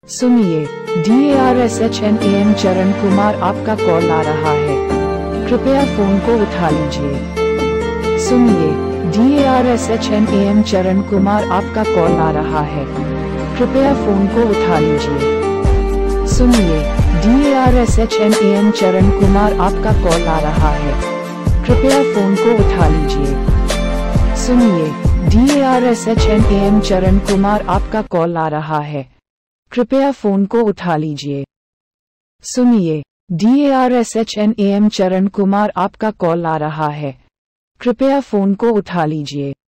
सुनिए, DARSHNAM चरण कुमार आपका कॉल आ रहा है, कृपया फोन को उठा लीजिए। सुनिए, DARSHNAM चरण कुमार आपका कॉल आ रहा है, कृपया फोन को उठा लीजिए। सुनिए, DARSHNAM चरण कुमार आपका कॉल आ रहा है, कृपया फोन को उठा लीजिए। सुनिए, DARSHNAM चरण कुमार आपका कॉल आ रहा है, कृपया फोन को उठा लीजिए। सुनिए, DARSHNAM चरण कुमार आपका कॉल आ रहा है, कृपया फोन को उठा लीजिए।